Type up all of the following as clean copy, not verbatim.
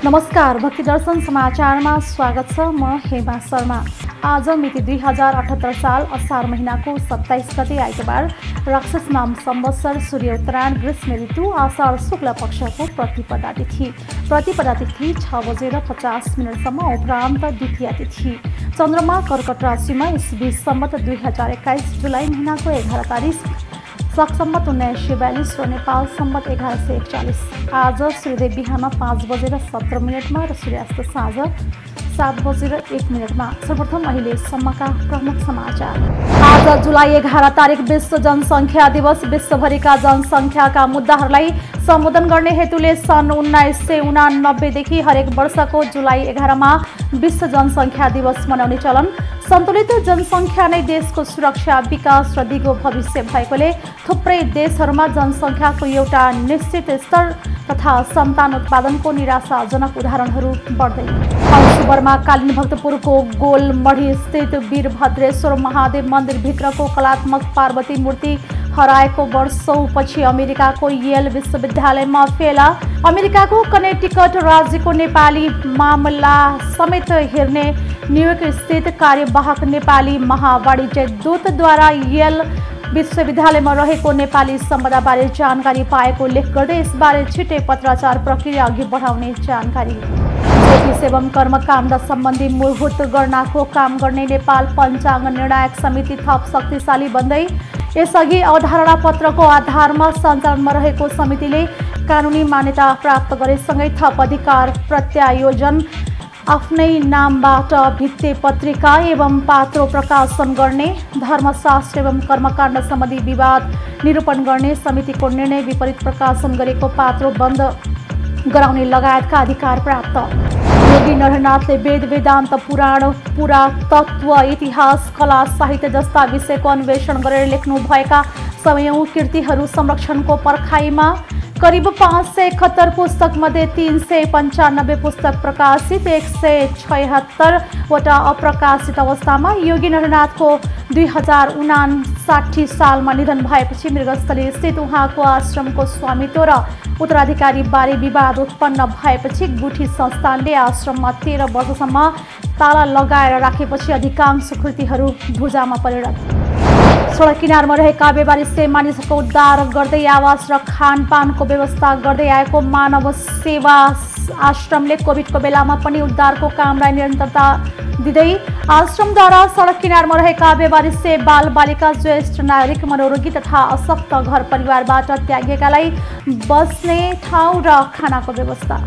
नमस्कार, भक्ति दर्शन समाचारमा स्वागत छ। म हेमा शर्मा। आज मिति 2078 साल असार महिनाको 27 गते आइतबार राक्षस नाम संवत्सर सूर्य उत्तरायण ग्रीष्म ऋतु आषाढ शुक्ल पक्षको प्रतिपदा तिथि 6:50 सम्म उपरान्त द्वितीय तिथि। चन्द्रमा कर्कट राशिमा इस्वी सम्मत 2021 जुलाई महिनाको 11 तारिक शक सम्मत 1942 र नेपाल सम्मत 1141। आज सूर्योदय बिहान 5:17 र सूर्यास्त साँझ 7:01। सर्वप्रथम अहिलेसम्मका प्रमुख समाचार। आज जुलाई 11 तारिक विश्व जनसङ्ख्या दिवस। विश्वभरिका जनसङ्ख्याका मुद्दाहरूलाई सम्बोधन गर्ने हेतुले सन् 1989 देखि हरेक वर्षको जुलाई 11 मा विश्व जनसङ्ख्या दिवस मनाउने चलन। सन्तुलित जनसङ्ख्या नै देशको सुरक्षा, विकास र दिगो भविष्य भएकोले थुप्रै देशहरूमा जनसङ्ख्याको एउटा निश्चित स्तर तथा सन्तान उत्पादनको निराशाजनक उदाहरणहरू बढ्दै। अक्टोबरमा कालीन भक्तपुरको गोलमढी स्थित वीरभद्रेश्वर महादेव मन्दिरभित्रको कलात्मक पार्वती मूर्ति हराएको वर्षौँपछि अमेरिकाको येल विश्वविद्यालयमा फेला। अमेरिकाको कनेटिकट राज्यको नेपाली मामला समेत हेर्ने न्युयोर्क स्थित कार्यवाहक नेपाली महावाणिज्य दूतद्वारा येल विश्वविद्यालयमा रहेको नेपाली सम्पदाबारे जानकारी पाएको लेख गर्दै यसबारे छिटै पत्राचार प्रक्रिया अघि बढाउने जानकारी। ज्योतिष एवं कर्मकाण्ड सम्बन्धी मूलभूत गणनाको काम गर्ने नेपाल पञ्चाङ्ग निर्णायक समिति थप शक्तिशाली बन्दै। यसअघि अवधारणा पत्रको आधारमा सञ्चालनमा रहेको समितिले कानुनी मान्यता प्राप्त गरेसँगै थप अधिकार प्रत्यायोजन, आफ्नै नामबाट भित्ते पत्रिका एवं पात्रो प्रकाशन गर्ने, धर्मशास्त्र एवं कर्मकाण्ड सम्बन्धी विवाद निरूपण गर्ने, समितिको निर्णय विपरीत प्रकाशन गरेको पात्रो बन्द गराउने लगायतका अधिकार प्राप्त। योगी नरहरनाथले वेद, वेदान्त, पुराण, पुरातत्व, इतिहास, कला, साहित्य जस्ता विषयको अन्वेषण गरेर लेख्नुभएका समयौं कृतिहरू संरक्षणको पर्खाइमा करिब 571 पुस्तक मध्ये 395 पुस्तक प्रकाशित, 176 वटा अप्रकाशित अवस्थामा। योगी नरहरनाथको 2059 सालमा निधन भएपछि मृगस्थली स्थित उहाँको आश्रमको स्वामित्व र उत्तराधिकारी बारे विवाद उत्पन्न भएपछि गुठी संस्थानले आश्रममा 13 वर्षसम्म ताला लगाएर राखेपछि अधिकांश कृतिहरू भुजामा परिणत। सडक किनारमा रहेका बेवारिसे मानिसहरूको उद्धार गर्दै आवास र खानपानको व्यवस्था गर्दै आएको मानव सेवा आश्रमले कोभिडको बेलामा पनि उद्धारको कामलाई निरन्तरता दिँदै आश्रमद्वारा सडक किनारमा रहेका बेवारिसे, बाल बालिका, ज्येष्ठ नागरिक, मनोरोगी तथा अशक्त घर परिवारबाट त्यागिएकालाई बस्ने ठाउँ र खानाको व्यवस्था।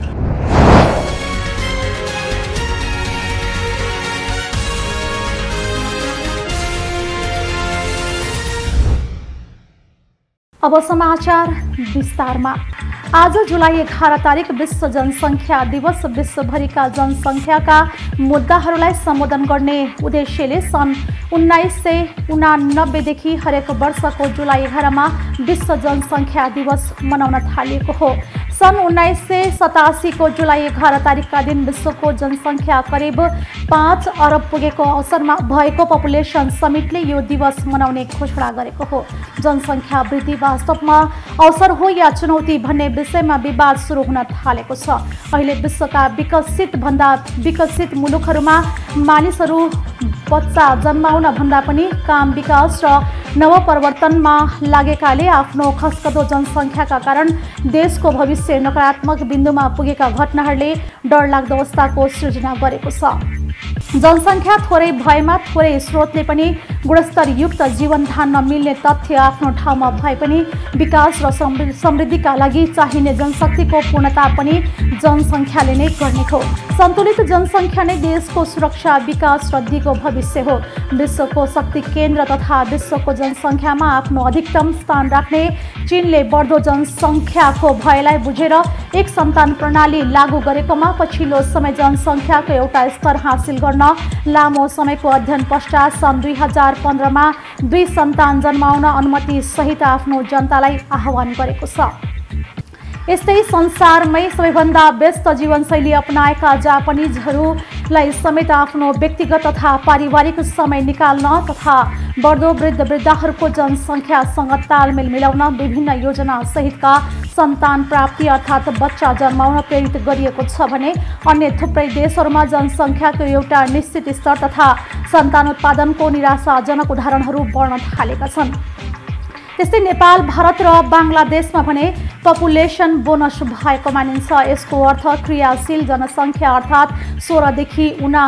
अब समाचार विस्तारमा। आज जुलाई 11 तारिक विश्व जनसङ्ख्या दिवस। विश्वभरिका जनसङ्ख्याका मुद्दाहरूलाई सम्बोधन गर्ने उद्देश्यले सन् 1989 देखि हरेक वर्षको जुलाई 11 मा विश्व जनसङ्ख्या दिवस मनाउन थालिएको हो। सन् 1987 को जुलाई 11 तारिकका दिन विश्वको जनसङ्ख्या करिब 5 अरब पुगेको अवसरमा भएको पपुलेसन समिटले यो दिवस मनाउने घोषणा गरेको हो। जनसङ्ख्या वृद्धि वास्तवमा अवसर हो या चुनौती भन्ने विषयमा विवाद सुरु हुन थालेको छ। अहिले विश्वका विकसित मुलुकहरूमा मानिसहरू बच्चा जन्माउन भन्दा पनि काम, विकास र नवपरिवर्तनमा लागेकाले आफ्नो खस्कदो जनसङ्ख्याका कारण देशको भविष्य नकारात्मक बिन्दुमा पुगेका घटनाहरूले डरलाग्दो अवस्थाको सृजना गरेको छ। जनसङ्ख्या थोरै भएमा थोरै स्रोतले पनि गुणस्तरयुक्त जीवन धान्न मिल्ने तथ्य आफ्नो ठाउँमा भए पनि विकास र समृद्धिका लागि चाहिने जनशक्तिको पूर्णता पनि जनसङ्ख्याले नै गर्ने हो। सन्तुलित जनसङ्ख्या नै देशको सुरक्षा, विकास र दिगो भविष्य हो। विश्वको शक्ति केन्द्र तथा विश्वको जनसङ्ख्यामा आफ्नो अधिकतम स्थान राख्ने चीनले बढ्दो जनसङ्ख्याको भयलाई बुझेर एक सन्तान प्रणाली लागू गरेकोमा पछिल्लो समय जनसङ्ख्याको एउटा स्तर हासिल गर्न लामो समयको अध्ययन पश्चात सन् 2015 मा 2 सन्तान जन्माउन अनुमति सहित आफ्नो जनतालाई आह्वान गरेको छ। यस्तै संसारमै सबैभन्दा व्यस्त जीवनशैली अपनाएका जापानिजहरूलाई समेत आफ्नो व्यक्तिगत तथा पारिवारिक समय निकाल्न तथा बढ्दो वृद्धहरूको जनसङ्ख्यासँग तालमेल मिलाउन विभिन्न योजना सहितका सन्तान प्राप्ति अर्थात् बच्चा जन्माउन प्रेरित गरिएको छ भने अन्य थुप्रै देशहरूमा जनसङ्ख्याको एउटा निश्चित स्तर तथा सन्तान उत्पादनको निराशाजनक उदाहरणहरू बढ्न थालेका छन्। त्यस्तै नेपाल, भारत र बांग्लादेशमा भने पपुलेसन बोनस भएको मानिन्छ। यसको अर्थ क्रियाशील जनसङ्ख्या अर्थात् 16 देखि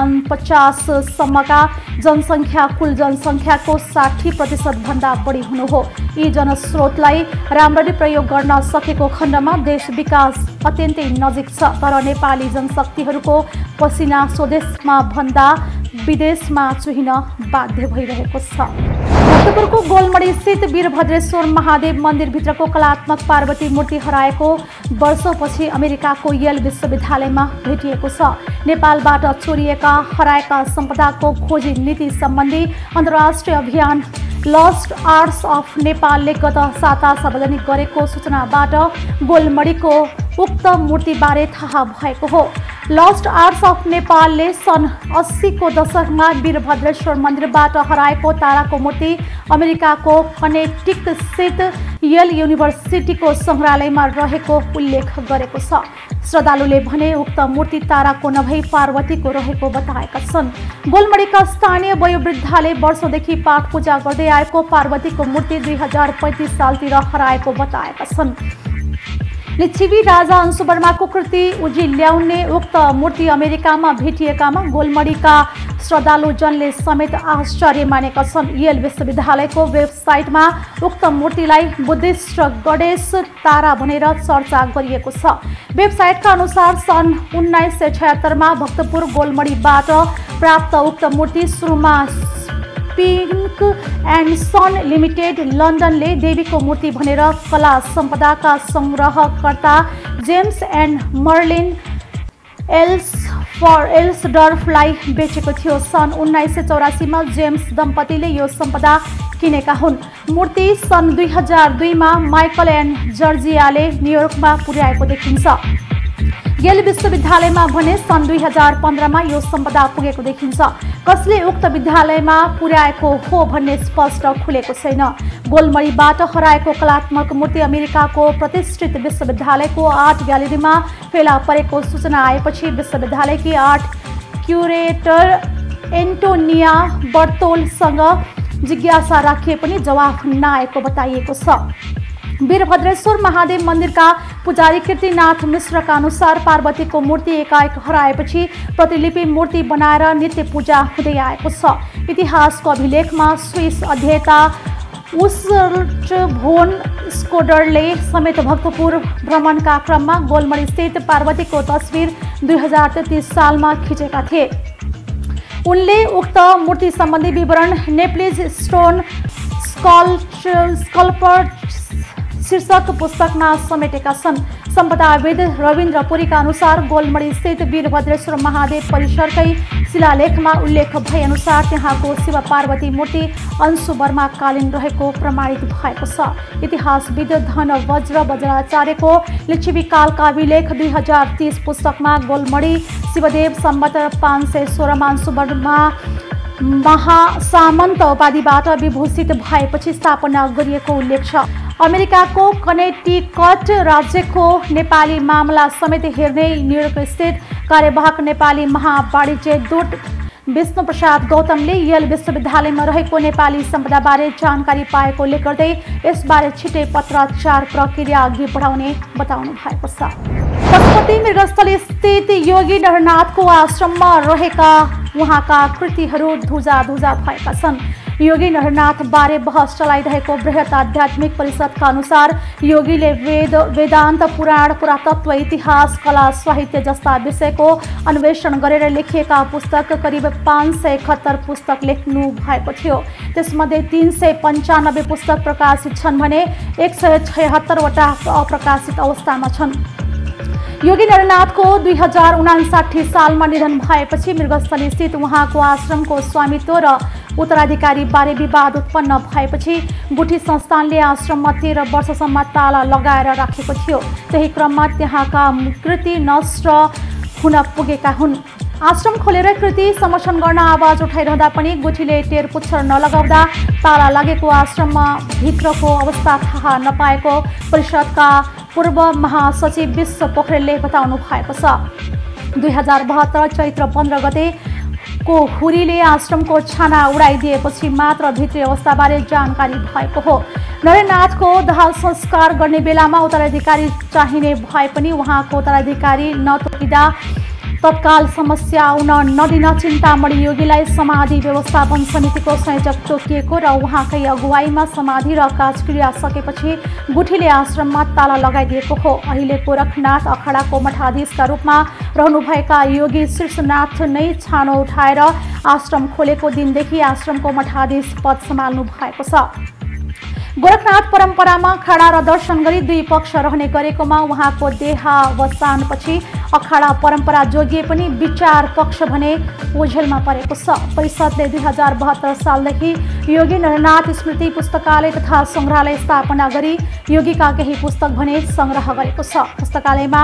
49 सम्मका जनसङ्ख्या कुल जनसङ्ख्याको 60% भन्दा बढी हुनु हो। यी जनस्रोतलाई राम्ररी प्रयोग गर्न सकेको खण्डमा देश विकास अत्यन्तै नजिक छ। तर नेपाली जनशक्तिहरूको पसिना स्वदेशमा भन्दा विदेशमा चुहिन बाध्य भइरहेको छ। भक्तपुरको गोलमडी स्थित वीरभद्रेश्वर महादेव मन्दिरभित्रको कलात्मक पार्वती मूर्ति हराएको वर्षौंपछि अमेरिकाको येल विश्वविद्यालयमा भेटिएको छ। नेपालबाट चोरिएका हराएका सम्पदाको खोजी नीति सम्बन्धी अन्तर्राष्ट्रिय अभियान लस्ट आर्ट्स अफ नेपालले गत साता सार्वजनिक गरेको सूचनाबाट गोलमडीको उक्त मूर्तिबारे थाहा भएको हो। लस्ट आर्ट्स अफ नेपालले सन् 80 को दशकमा वीरभद्रेश्वर मन्दिरबाट हराएको ताराको मूर्ति अमेरिकाको कनेटिकट स्थित येल युनिभर्सिटीको सङ्ग्रहालयमा रहेको उल्लेख गरेको छ। श्रद्धालुले भने उक्त मूर्ति ताराको नभई पार्वतीको रहेको बताएका छन्। गोलमडीका स्थानीय वयोवृद्धले वर्षौंदेखि पाठ पूजा गर्दै आएको पार्वतीको मूर्ति 2035 सालतिर हराएको बताएका छन्। लिच्छवी राजा अंशुवर्माको कृति उजी ल्याउने उक्त मूर्ति अमेरिकामा भेटिएकामा गोलमडीका श्रद्धालुजनले समेत आश्चर्य मानेका छन्। येल विश्वविद्यालयको वेबसाइटमा उक्त मूर्तिलाई बुद्धिस्ट गणेश तारा भनेर चर्चा गरिएको छ। वेबसाइटका अनुसार सन् 1976 भक्तपुर गोलमडीबाट प्राप्त उक्त मूर्ति सुरुमा पिङ्क एन्ड सन लिमिटेड लन्डनले देवीको मूर्ति भनेर कला सम्पदाका संग्रहकर्ता जेम्स एन्ड मर्लिन एल्सडर्फलाई बेचेको थियो। सन् 1984 जेम्स दम्पतिले यो सम्पदा किनेका हुन्। मूर्ति सन् 2002 माइकल एन्ड जर्जियाले न्युयोर्कमा पुर्याएको देखिन्छ। येल विश्वविद्यालयमा भने सन् 2015 यो सम्पदा पुगेको देखिन्छ। कसले उक्त विद्यालयमा पुर्याएको हो भन्ने स्पष्ट खुलेको छैन। गोलमडीबाट हराएको कलात्मक मूर्ति अमेरिकाको प्रतिष्ठित विश्वविद्यालयको आर्ट ग्यालेरीमा फेला परेको सूचना आएपछि विश्वविद्यालयकी आर्ट क्युरेटर एन्टोनिया बर्तोलसँग जिज्ञासा राखिए पनि जवाफ नआएको बताइएको छ। वीरभद्रेश्वर महादेव मन्दिरका पुजारी कीर्तिनाथ मिश्रका अनुसार पार्वतीको मूर्ति एकाएक हराएपछि प्रतिलिपि मूर्ति बनाएर नित्य पूजा हुँदै आएको छ। इतिहासको अभिलेखमा स्विस अध्येता उसर्ट भोन स्कोडरले समेत भक्तपुर भ्रमणका क्रममा गोलमडी स्थित पार्वतीको तस्बिर 2033 सालमा खिचेका थिए। उनले उक्त मूर्ति सम्बन्धी विवरण नेप्लिज स्टोन स्कल्पर शीर्षक पुस्तकमा समेटेका छन्। सम्पदाविद रविन्द्र पुरीका अनुसार गोलमडी स्थित वीरभद्रेश्वर महादेव परिसरकै शिलालेखमा उल्लेख भए अनुसार त्यहाँको शिव पार्वती मूर्ति अंशुवर्माकालीन रहेको प्रमाणित भएको छ। इतिहासविद धन वज्राचार्यको लिच्छवी कालका अभिलेख 2030 पुस्तकमा गोलमडी शिवदेव सम्वत 516 अंशुवर्मा महासामन्त उपाधिबाट विभूषित भएपछि स्थापना गरिएको उल्लेख छ। अमेरिकाको कनेटिकट राज्यको नेपाली मामला समेत हेर्ने न्युयोर्क स्थित कार्यवाहक नेपाली महावाणिज्य दूत विष्णु प्रसाद गौतमले येल विश्वविद्यालयमा रहेको नेपाली सम्पदाबारे जानकारी पाएको उल्लेख गर्दै यसबारे छिटै पत्राचार प्रक्रिया अघि बढाउने बताउनु भएको छ। पशुपति मृगस्थली स्थित योगी नरनाथको आश्रममा रहेका उहाँका कृतिहरू धुजा भएका छन्। योगी नरनाथ बारे बहस चलाइरहेको बृहत आध्यात्मिक परिषदका अनुसार योगीले वेदान्त पुराण पुरातत्व इतिहास कला साहित्य जस्ता विषयको अन्वेषण गरेर लेखिएका पुस्तक करिब 571 पुस्तक लेख्नु भएको थियो। त्यसमध्ये 395 पुस्तक प्रकाशित छन् भने 176 वटा अप्रकाशित अवस्थामा छन्। योगी नरनाथको 2059 सालमा निधन भएपछि मृगस्थली स्थित उहाँको आश्रमको स्वामित्व र उत्तराधिकारी बारे विवाद उत्पन्न भएपछि गुठी संस्थानले आश्रममा 13 वर्षसम्म ताला लगाएर राखेको थियो। त्यही क्रममा त्यहाँका कृति नष्ट हुन पुगेका हुन्। आश्रम खोलेर कृति समर्थन गर्न आवाज उठाइरहँदा पनि गुठीले टेरपुच्छर नलगाउँदा ताला लागेको आश्रममा भित्रको अवस्था थाहा नपाएको परिषदका पूर्व महासचिव विश्व पोखरेलले बताउनु भएको छ। 2072 चैत्र 15 गते को हुरीले आश्रमको छाना उडाइदिएपछि मात्र भित्री अवस्थाबारे जानकारी भएको हो। नरनाथको दाह संस्कार गर्ने बेलामा उत्तराधिकारी चाहिने भए पनि उहाँको उत्तराधिकारी नतोकिँदा तत्काल समस्या आउन नदिन चिन्तामणि योगीलाई समाधि व्यवस्थापन समितिको संयोजक तोकिएको र उहाँकै अगुवाईमा समाधि र काजक्रिया सकेपछि गुठीले आश्रममा ताला लगाइदिएको हो। अहिले गोरखनाथ अखाडाको मठाधीशका रूपमा रहनुभएका योगी शीर्षनाथ नै छानो उठाएर आश्रम खोलेको दिनदेखि आश्रमको मठाधीश पद सम्हाल्नु भएको छ। गोरखनाथ परम्परामा अखाडा र दर्शन गरी दुई पक्ष रहने गरेकोमा उहाँको देहावसानपछि अखाडा परम्परा जोगिए पनि विचार पक्ष भने ओझेलमा परेको छ। परिषदले 2072 सालदेखि योगी नरनाथ स्मृति पुस्तकालय तथा सङ्ग्रहालय स्थापना गरी योगीका केही पुस्तक भने सङ्ग्रह गरेको छ। पुस्तकालयमा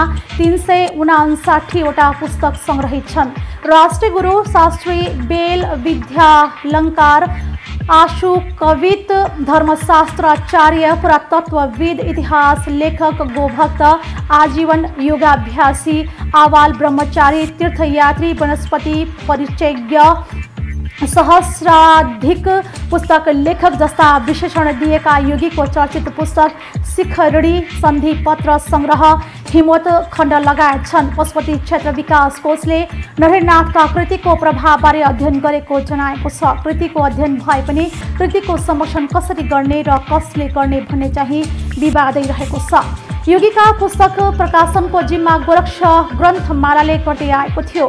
359 वटा पुस्तक सङ्ग्रहित छन्। राष्ट्रिय गुरु शास्त्री बेल विद्यालंकार आशु कवित धर्मशास्त्राचार्य पुरातत्वविद इतिहास लेखक गोभक्त आजीवन योगाभ्यासी आवाल ब्रह्मचारी तीर्थयात्री वनस्पति परिचयज्ञ सहस्राधिक पुस्तक लेखक जस्ता विशेषण दिएका योगीको चर्चित पुस्तक शिखरडी सन्धि पत्र संग्रह हिमवत खण्ड लगायत छन्। पशुपति क्षेत्र विकास कोषले नरनाथका कृतिको प्रभावबारे अध्ययन गरेको जनाएको छ। कृतिको अध्ययन भए पनि कृतिको संरक्षण कसरी गर्ने र कसले गर्ने भन्ने चाहिँ विवादै रहेको छ। योगीका पुस्तक प्रकाशनको जिम्मा गोरक्ष ग्रन्थमालाले गर्दै आएको थियो।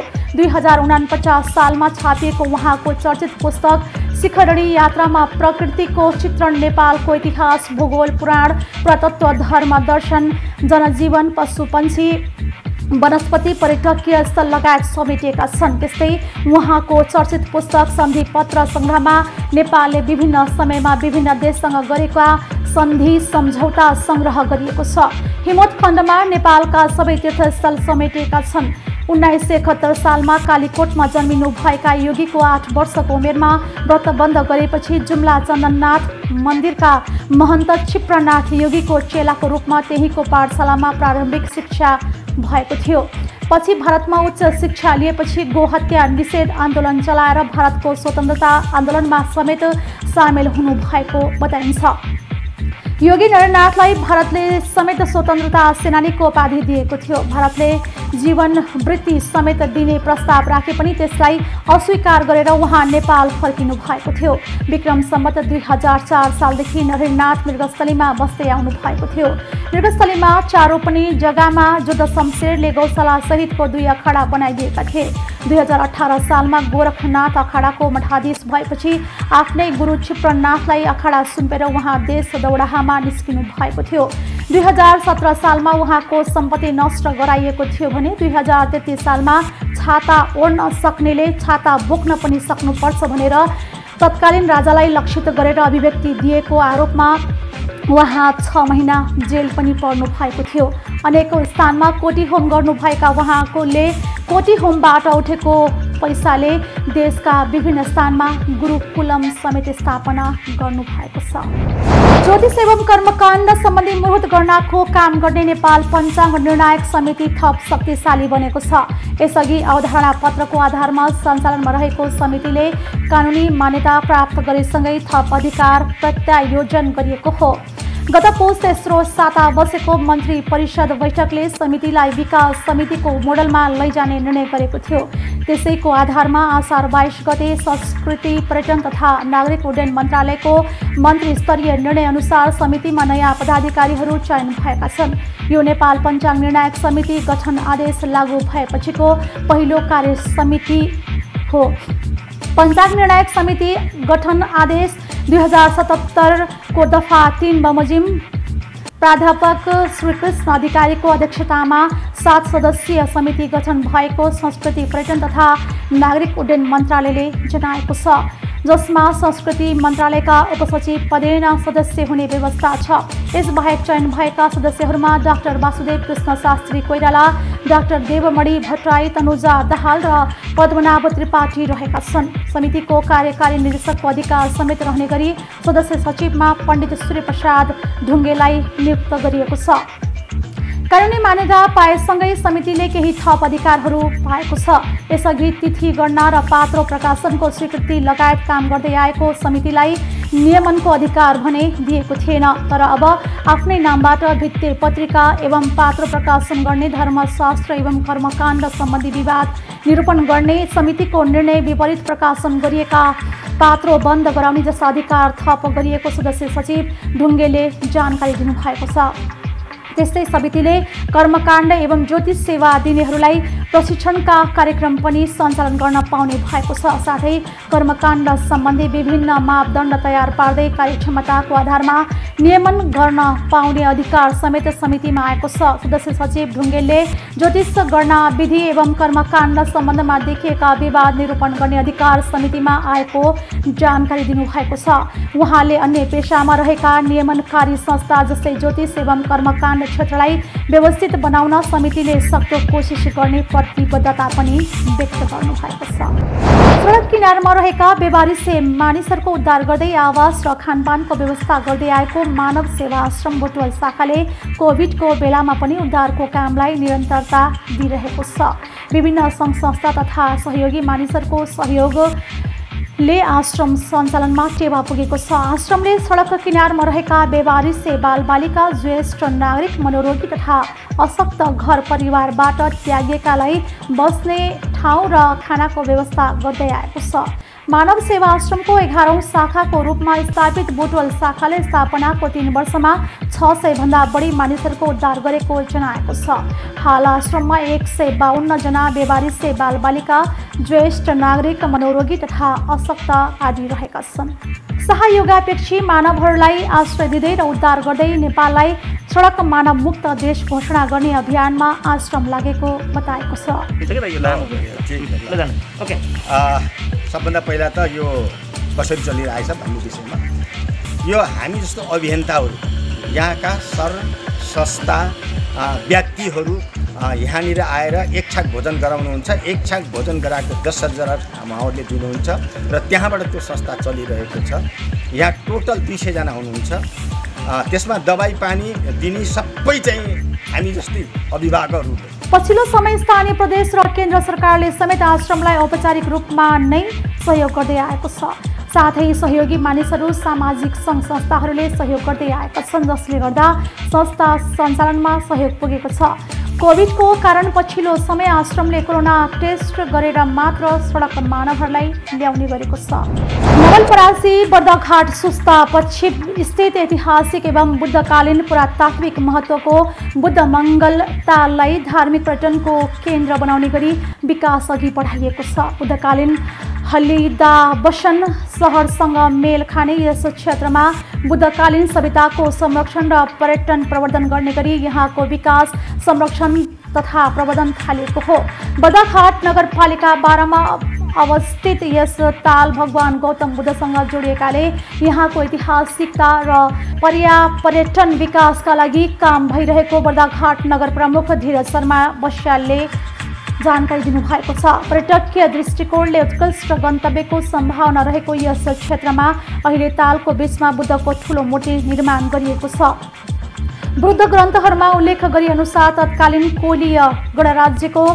2049 सालमा छापिएको उहाँको चर्चित पुस्तक शिखरडी यात्रामा प्रकृतिको चित्रण, नेपालको इतिहास, भूगोल, पुराण, पुरातत्व, धर्म, दर्शन, जनजीवन, पशुपन्छी, वनस्पति, पर्यटकीय स्थल लगायत समेटिएका छन्। त्यस्तै उहाँको चर्चित पुस्तक सन्धि पत्र सङ्ग्रहमा नेपालले विभिन्न समयमा विभिन्न देशसँग गरेका सन्धि सम्झौता सङ्ग्रह गरिएको छ। हिमवत खण्डमा नेपालका सबै तीर्थस्थल समेटिएका छन्। 1971 सालमा कालीकोटमा जन्मिनु भएका योगीको 8 वर्षको उमेरमा व्रत बन्द गरेपछि जुम्ला चन्दननाथ मन्दिरका महन्त क्षिप्रनाथ योगीको चेलाको रूपमा त्यहीँको पाठशालामा प्रारम्भिक शिक्षा भएको थियो। पछि भारतमा उच्च शिक्षा लिएपछि गोहत्या निषेध आन्दोलन चलाएर भारतको स्वतन्त्रता आन्दोलनमा समेत सामेल हुनु भएको बताइन्छ। योगी नरनाथलाई भारतले समेत स्वतन्त्रता सेनानीको उपाधि दिएको थियो। भारतले जीवन वृत्ति समेत दिने प्रस्ताव राखे पनि त्यसलाई अस्वीकार गरेर उहाँ नेपाल फर्किनु भएको थियो। विक्रम सम्वत 2004 सालदेखि नरनाथ मृगस्थलीमा बस्दै आउनु भएको थियो। मृगस्थलीमा चारो पनि जग्गामा जुद्ध शमशेरले गौशाला सहितको 2 अखाडा बनाइदिएका थिए। 2018 सालमा गोरखनाथ अखाडाको मठाधीश भएपछि आफ्नै गुरु क्षिप्रनाथलाई अखाडा सुम्पेर उहाँ देश दौडाहामा निस्किनु भएको थियो। 2017 सालमा उहाँको सम्पत्ति नष्ट गराइएको थियो भने 2033 सालमा छाता ओढ्न सक्नेले छाता बोक्न पनि सक्नुपर्छ भनेर तत्कालीन राजालाई लक्षित गरेर अभिव्यक्ति दिएको आरोपमा उहाँ 6 महिना जेल पनि पर्नु भएको थियो। अनेकौं स्थानमा कोटी होम गर्नुभएका उहाँकोले कोटी होमबाट उठेको पैसाले देशका विभिन्न स्थानमा गुरुकुलम समेत स्थापना गर्नुभएको छ। ज्योतिष एवं कर्मकाण्ड सम्बन्धी मुहुर्त गणनाको काम गर्ने नेपाल पञ्चाङ्ग निर्णायक समिति थप शक्तिशाली बनेको छ। यसअघि अवधारणा पत्रको आधारमा सञ्चालनमा रहेको समितिले कानुनी मान्यता प्राप्त गरेसँगै थप अधिकार प्रत्यायोजन गरिएको हो। गत पौष तेस्रो साता बसेको मन्त्री परिषद बैठकले समितिलाई विकास समितिको मोडलमा लैजाने निर्णय गरेको थियो। त्यसैको आधारमा आषाढ 22 गते संस्कृति पर्यटन तथा नागरिक उड्डयन मन्त्रालयको मन्त्री स्तरीय निर्णय अनुसार समितिमा नयाँ पदाधिकारीहरू चयन भएका छन्। यो नेपाल पञ्चाङ्ग निर्णायक समिति गठन आदेश लागू भएपछिको पहिलो कार्य समिति हो। पञ्चाङ्ग निर्णायक समिति गठन आदेश 2077 को दफा 3 बमोजिम प्राध्यापक श्रीकृष्ण अधिकारीको अध्यक्षतामा 7 सदस्यीय समिति गठन भएको संस्कृति पर्यटन तथा नागरिक उड्डयन मन्त्रालयले जनाएको छ, जसमा संस्कृति मन्त्रालयका उपसचिव पदेन सदस्य हुने व्यवस्था छ। यसबाहेक चयन भएका सदस्यहरूमा डाक्टर वासुदेव कृष्ण शास्त्री कोइराला, डाक्टर देवमणि भट्टराई, तनुजा दाहाल र पद्मनाभ त्रिपाठी रहेका छन्। समितिको कार्यकारी निर्देशकको अधिकार समेत रहने गरी सदस्य सचिवमा पण्डित सूर्यप्रसाद ढुङ्गेलाई नियुक्त गरिएको छ। कानुनी मान्यता पाएसँगै समितिले केही थप अधिकारहरू पाएको छ। यसअघि तिथि गणना र पात्रो प्रकाशनको स्वीकृति लगायत काम गर्दै आएको समितिलाई नियमनको अधिकार भने दिएको थिएन, तर अब आफ्नै नामबाट भित्ते पत्रिका एवं पात्रो प्रकाशन गर्ने, धर्मशास्त्र एवं कर्मकाण्ड सम्बन्धी विवाद निरूपण गर्ने, समितिको निर्णय विपरीत प्रकाशन गरिएका पात्रो बन्द गराउने जस्ता अधिकार थप गरिएको सदस्य सचिव ढुङ्गेले जानकारी दिनुभएको छ। त्यस्तै समितिले कर्मकाण्ड एवं ज्योतिष सेवा दिनेहरूलाई प्रशिक्षणका कार्यक्रम पनि सञ्चालन गर्न पाउने भएको छ। साथै कर्मकाण्ड सम्बन्धी विभिन्न मापदण्ड तयार पार्दै कार्यक्षमताको आधारमा नियमन गर्न पाउने अधिकार समेत समितिमा आएको छ। सदस्य सचिव ढुङ्गेलले ज्योतिष गणना विधि एवं कर्मकाण्ड सम्बन्धमा देखिएका विवाद निरूपण गर्ने अधिकार समितिमा आएको जानकारी दिनुभएको छ। उहाँले अन्य पेशामा रहेका नियमनकारी संस्था जस्तै ज्योतिष एवं कर्मकाण्ड क्षेत्रलाई व्यवस्थित बनाउन समितिले सक्दो कोसिस गर्ने प्रतिबद्धता पनि व्यक्त गर्नुभएको छ। सडक किनारमा रहेका बेवारिसे मानिसहरूको उद्धार गर्दै आवास र खानपानको व्यवस्था गर्दै आएको मानव सेवा आश्रम बुटवल शाखाले कोभिडको बेलामा पनि उद्धारको कामलाई निरन्तरता दिइरहेको छ। विभिन्न सङ्घ संस्था तथा सहयोगी मानिसहरूको सहयोगले आश्रम सञ्चालनमा टेवा पुगेको छ। आश्रमले सडक किनारमा रहेका बेवारिसे बालबालिका, ज्येष्ठ नागरिक, मनोरोगी तथा अशक्त घर परिवारबाट त्यागिएकालाई बस्ने ठाउँ र खानाको व्यवस्था गर्दै आएको छ। मानव सेवा आश्रमको 11औं शाखाको रूपमा स्थापित बुटवल शाखाले स्थापनाको 3 वर्षमा 600 भन्दा बढी मानिसहरूको उद्धार गरेको जनाएको छ। हाल आश्रममा 152 जना बेवारिसे बालबालिका, ज्येष्ठ नागरिक, मनोरोगी तथा अशक्त आदि रहेका छन्। सहयोगापेक्षी मानवहरूलाई आश्रय दिँदै र उद्धार गर्दै नेपाललाई सडक मानव मुक्त देश घोषणा गर्ने अभियानमा आश्रम लागेको बताएको छ। सबभन्दा पहिला त यो कसरी चलिरहेछ भन्ने विषयमा यो हामी जस्तो अभियन्ताहरू, यहाँका संस्था व्यक्तिहरू यहाँनिर आएर एक छाक भोजन गराउनुहुन्छ। एक छाक भोजन गराएको 10,000 उहाँहरूले दिनुहुन्छ र त्यहाँबाट त्यो संस्था चलिरहेको छ। यहाँ टोटल 200 जना हुनुहुन्छ। त्यसमा दबाई पानी दिने सबै चाहिँ हामी जस्तै अभिभावकहरू। पछिल्लो समय स्थानीय प्रदेश र केन्द्र सरकारले समेत आश्रमलाई औपचारिक रूपमा नै सहयोग गर्दै आएको छ। साथै सहयोगी मानिसहरू, सामाजिक सङ्घ संस्थाहरूले सहयोग गर्दै आएका छन्, जसले गर्दा संस्था सञ्चालनमा सहयोग पुगेको छ। कोभिडको कारण पछिल्लो समय आश्रमले कोरोना टेस्ट गरेर मात्र सडक मानवहरूलाई ल्याउने गरेको छ। नवलपरासी बर्दघाट सुस्ता पश्चिम स्थित ऐतिहासिक एवं बुद्धकालीन पुरातात्विक महत्त्वको बुद्ध मङ्गल ताललाई धार्मिक पर्यटनको केन्द्र बनाउने गरी विकास अघि बढाइएको छ। बुद्धकालीन हलिदाबसन सहरसँग मेल खाने यस क्षेत्रमा बुद्धकालीन सभ्यताको संरक्षण र पर्यटन प्रवर्धन गर्ने गरी यहाँको विकास, संरक्षण तथा प्रवर्धन थालिएको हो। बर्दघाट नगरपालिका 12 मा अवस्थित यस ताल भगवान गौतम बुद्धसँग जोडिएकाले यहाँको ऐतिहासिकता र पर्यटन विकासका लागि काम भइरहेको बर्दघाट नगर प्रमुख धीरज शर्मा बस्यालले जानकारी दिनुभएको छ। पर्यटकीय दृष्टिकोणले उत्कृष्ट गन्तव्यको सम्भावना रहेको यस क्षेत्रमा अहिले तालको बीचमा बुद्धको ठूलो मूर्ति निर्माण गरिएको छ। बुद्ध ग्रन्थहरूमा उल्लेख गरे अनुसार तत्कालीन कोलीय गणराज्यको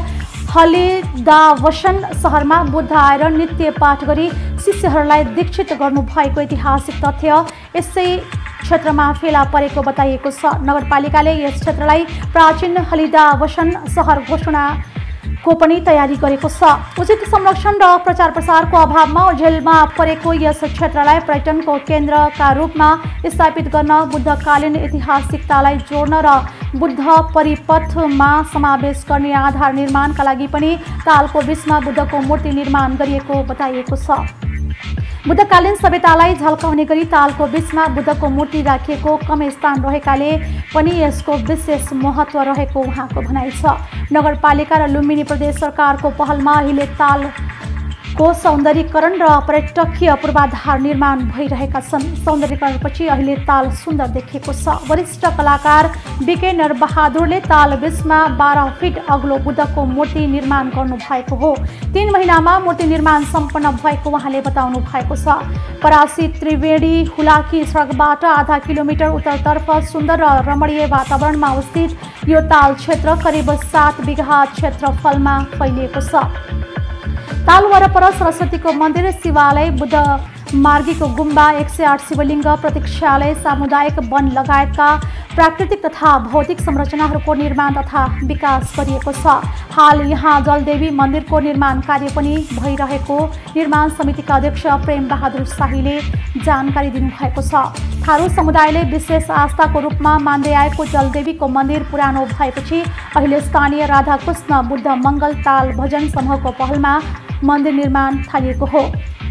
हलिदावसन सहरमा बुद्ध आएर नित्य पाठ गरी शिष्यहरूलाई दीक्षित गर्नुभएको ऐतिहासिक तथ्य यसै क्षेत्रमा फेला परेको बताइएको छ। नगरपालिकाले यस क्षेत्रलाई प्राचीन हलिदावसन सहर घोषणा को पनि तयारी गरेको छ। उचित संरक्षण र प्रचार प्रसारको अभावमा ओझेलमा परेको यस क्षेत्रलाई पर्यटनको केन्द्रका रूपमा स्थापित गर्न, बुद्धकालीन ऐतिहासिकतालाई जोड्न र बुद्ध परिपथमा समावेश गर्ने आधार निर्माणका लागि पनि तालको बीचमा बुद्धको मूर्ति निर्माण गरिएको बताइएको छ। बुद्धकालीन सभ्यतालाई झल्काउने गरी तालको बीचमा बुद्धको मूर्ति राखिएको कम स्थान रहेकाले पनि यसको विशेष महत्त्व रहेको उहाँको भनाइ छ। नगरपालिका र लुम्बिनी प्रदेश सरकारको पहलमा अहिले तालको सौन्दर्यीकरण र पर्यटकीय पूर्वाधार निर्माण भइरहेका छन्। सौन्दर्यीकरणपछि अहिले ताल सुन्दर देखिएको छ। वरिष्ठ कलाकार बीके नरबहादुरले ताल बीचमा 12 फिट अग्लो बुद्धको मूर्ति निर्माण गर्नु भएको हो। 3 महिनामा मूर्ति निर्माण सम्पन्न भएको उहाँले बताउनु भएको छ। परासी त्रिवेणी हुलाकी सडकबाट आधा किलोमिटर उत्तरतर्फ सुन्दर र रमणीय वातावरणमा अवस्थित यो ताल क्षेत्र करिब 7 बिघा क्षेत्रफलमा फैलिएको छ। ताल वरपर सरस्वतीको मन्दिर, शिवालय, बुद्ध मार्गीको गुम्बा, 108 शिवलिङ्ग, प्रतीक्षालय, सामुदायिक वन लगायतका प्राकृतिक तथा भौतिक संरचनाहरूको निर्माण तथा विकास गरिएको छ। हाल यहाँ जलदेवी मन्दिरको निर्माण कार्य पनि भइरहेको निर्माण समितिका अध्यक्ष प्रेम बहादुर शाहीले जानकारी दिनुभएको छ। थारू समुदायले विशेष आस्थाको रूपमा मान्दै आएको जलदेवीको मन्दिर पुरानो भएपछि अहिले स्थानीय राधाकृष्ण बुद्ध मङ्गल ताल भजन समूहको पहलमा मन्दिर निर्माण थालिएको हो।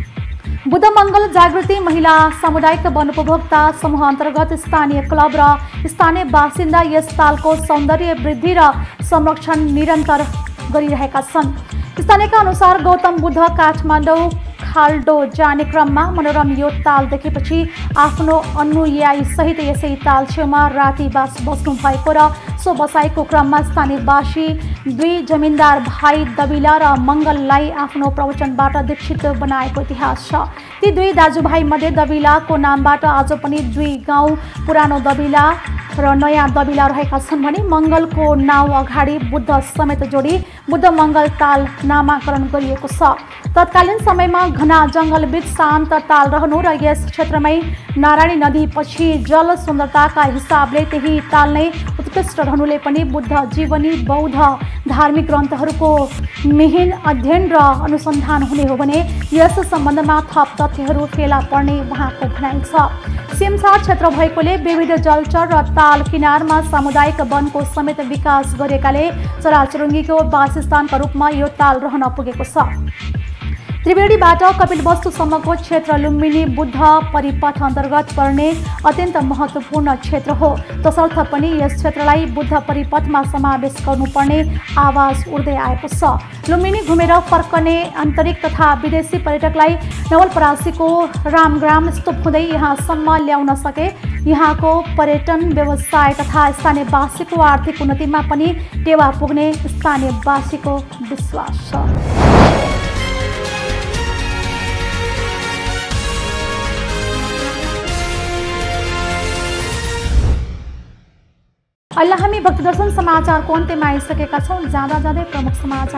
बुद्ध मङ्गल जागृति महिला सामुदायिक वन उपभोक्ता समूह अन्तर्गत स्थानीय क्लब र स्थानीय बासिन्दा यस तालको सौन्दर्य वृद्धि र संरक्षण निरन्तर गरिरहेका छन्। स्थानीयका अनुसार गौतम बुद्ध काठमाडौँ खाल्डो जाने क्रममा मनोरम यो ताल देखेपछि आफ्नो अनुयायी सहित यसै ताल छेउमा राति बस्नु भएको र सो बसाइको क्रममा स्थानीयवासी 2 जमिनदार भाइ दबिला र मङ्गललाई आफ्नो प्रवचनबाट दीक्षित बनाएको इतिहास छ। ती 2 दाजुभाइ मध्ये दबिलाको नामबाट आज पनि 2 गाउँ पुरानो दबिला र नयाँ दबिला रहेका छन् भने मङ्गलको नाउँ अगाडि बुद्ध समेत जोडी बुद्ध मङ्गल ताल नामाकरण गरिएको छ। तत्कालीन समयमा घना जङ्गलबीच शान्त ताल रहनु र यस क्षेत्रमै नारायणी नदी पछि जल सुन्दरताका हिसाबले त्यही ताल नै उत्कृष्ट रहनुले पनि बुद्ध जीवनी बौद्ध धार्मिक ग्रन्थहरूको मिहिन अध्ययन र अनुसन्धान हुने हो भने यस सम्बन्धमा थप तथ्यहरू फेला पर्ने उहाँको भनाइ छ। सिमसार क्षेत्र भएकोले विविध जलचर र ताल किनारमा सामुदायिक वनको समेत विकास गरेकाले चराचुरुङ्गीको वासस्थानका रूपमा यो ताल रहन पुगेको छ। त्रिवेणीबाट कपिलवस्तुसम्मको क्षेत्र लुम्बिनी बुद्ध परिपथ अन्तर्गत पर्ने अत्यन्त महत्त्वपूर्ण क्षेत्र हो। तसर्थ पनि यस क्षेत्रलाई बुद्ध परिपथमा समावेश गर्नुपर्ने आवाज उठ्दै आएको छ। लुम्बिनी घुमेर फर्कने आन्तरिक तथा विदेशी पर्यटकलाई नवलपरासीको रामग्राम स्तूप हुँदै यहाँसम्म ल्याउन सके यहाँको पर्यटन व्यवसाय तथा स्थानीयवासीको आर्थिक उन्नतिमा पनि टेवा पुग्ने स्थानीयवासीको विश्वास छ। अहिले हामी भक्तिदर्शन समाचारको अन्त्यमा आइसकेका छौँ। जाँदा जाँदै प्रमुख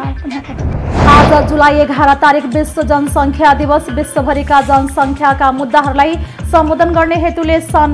समाचार आज जुलाई 11 तारिक विश्व जनसङ्ख्या दिवस। विश्वभरिका जनसङ्ख्याका मुद्दाहरूलाई सम्बोधन गर्ने हेतुले सन्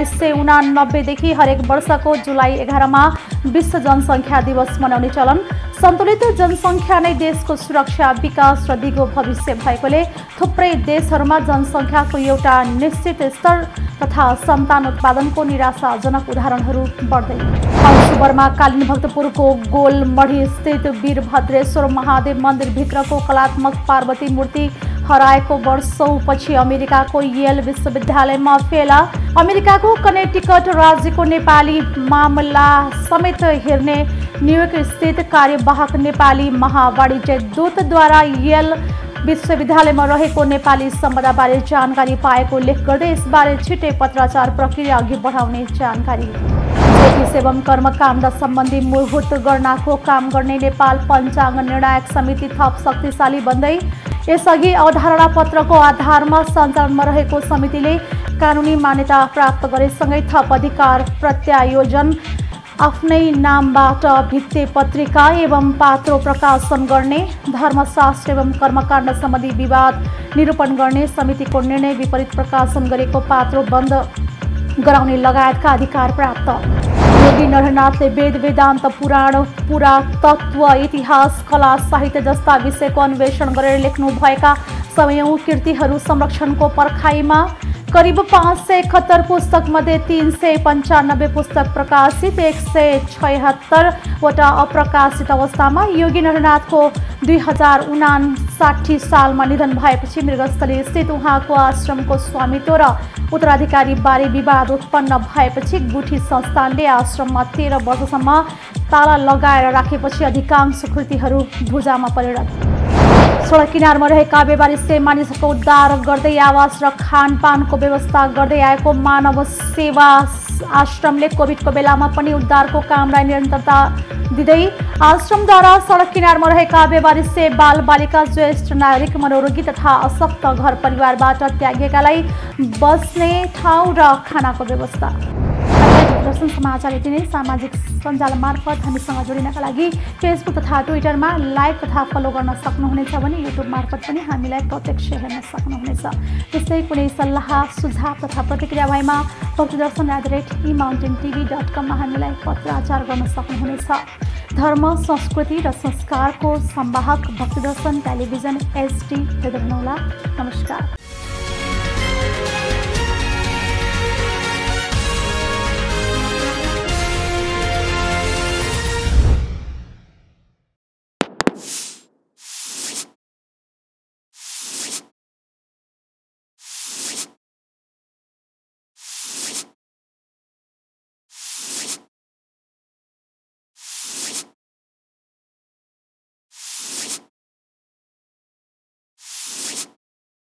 1989 देखि हरेक वर्षको जुलाई 11 मा विश्व जनसङ्ख्या दिवस मनाउने चलन। सन्तुलित जनसङ्ख्या नै देशको सुरक्षा, विकास र दिगो भविष्य भएकोले थुप्रै देशहरूमा जनसङ्ख्याको एउटा निश्चित स्तर तथा सन्तान उत्पादनको निराशाजनक उदाहरणहरू बढ्दै। अक्टोबरमा कालीन भक्तपुरको गोलमढी स्थित वीरभद्रेश्वर महादेव मन्दिरभित्रको कलात्मक पार्वती मूर्ति हराएको वर्षौँपछि अमेरिकाको येल विश्वविद्यालयमा फेला। अमेरिकाको कनेटिकट राज्यको नेपाली मामला समेत हेर्ने न्युयोर्क स्थित कार्यवाहक नेपाली महावाणिज्य दूतद्वारा येल विश्वविद्यालयमा रहेको नेपाली सम्पदाबारे जानकारी पाएको लेख गर्दै यसबारे छिट्टै पत्राचार प्रक्रिया अघि बढाउने जानकारी। ज्योतिष एवं कर्मकाण्ड सम्बन्धी मूलभूत गणनाको काम गर्ने नेपाल पञ्चाङ्ग निर्णायक समिति थप शक्तिशाली बन्दै। यसअघि अवधारणा पत्रको आधारमा सञ्चालनमा रहेको समितिले कानुनी मान्यता प्राप्त गरेसँगै थप अधिकार प्रत्यायोजन, आफ्नै नामबाट भित्ते पत्रिका एवं पात्रो प्रकाशन गर्ने, धर्मशास्त्र एवं कर्मकाण्ड सम्बन्धी विवाद निरूपण गर्ने, समितिको निर्णय विपरीत प्रकाशन गरेको पात्रो बन्द गराउने लगायतका अधिकार प्राप्त। योगी नरहरनाथले वेद, वेदान्त, पुराण, पुरातत्व, इतिहास, कला, साहित्य जस्ता विषयको अन्वेषण गरेर लेख्नुभएका समयौं कृतिहरू संरक्षणको पर्खाइमा। करिब 571 पुस्तक मध्ये 395 पुस्तक प्रकाशित, 176 वटा अप्रकाशित अवस्थामा। योगी नरहरनाथको 2079 60 सालमा निधन भएपछि मृगस्थली स्थित उहाँको आश्रमको स्वामित्व र उत्तराधिकारी बारे विवाद उत्पन्न भएपछि गुठी संस्थानले आश्रममा 13 वर्षसम्म ताला लगाएर राखेपछि अधिकांश कृतिहरू भुजामा परिणत। सडक किनारमा रहेका बेवारिसे मानिसहरूको उद्धार गर्दै आवास र खानपानको व्यवस्था गर्दै आएको मानव सेवा आश्रमले कोभिडको बेलामा पनि उद्धारको कामलाई निरन्तरता दिँदै आश्रमद्वारा सडक किनारमा रहेका बेवारिसे बालबालिका ज्येष्ठ नागरिक मनोरोगी तथा अशक्त घर परिवारबाट त्यागिएकालाई बस्ने ठाउँ र खानाको व्यवस्था। दर्शन समाचार यति नै। सामाजिक सञ्जाल मार्फत हामीसँग जोडिनका लागि फेसबुक तथा ट्विटरमा लाइक तथा फलो गर्न सक्नुहुनेछ भने युट्युब मार्फत पनि हामीलाई प्रत्यक्ष हेर्न सक्नुहुनेछ। त्यस्तै कुनै सल्लाह सुझाव तथा प्रतिक्रिया भएमा भक्तिदर्शन@emountaintv.com मा हामीलाई पत्राचार गर्न सक्नुहुनेछ। धर्म संस्कृति र संस्कारको संवाहक भक्तिदर्शन टेलिभिजन HD हेर्दै हुनुहोला। नमस्कार।